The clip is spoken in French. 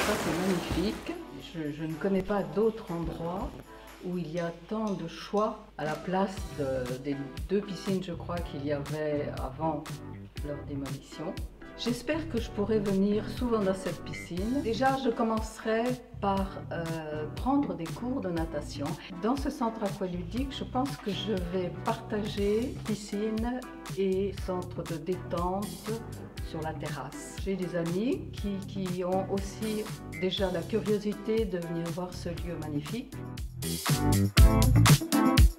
Ça, c'est magnifique. Je ne connais pas d'autres endroits où il y a tant de choix à la place des 2 piscines, je crois, qu'il y avait avant leur démolition. J'espère que je pourrai venir souvent dans cette piscine. Déjà, je commencerai par prendre des cours de natation. Dans ce centre aqualudique, je pense que je vais partager piscine et centre de détente sur la terrasse. J'ai des amis qui ont aussi déjà la curiosité de venir voir ce lieu magnifique.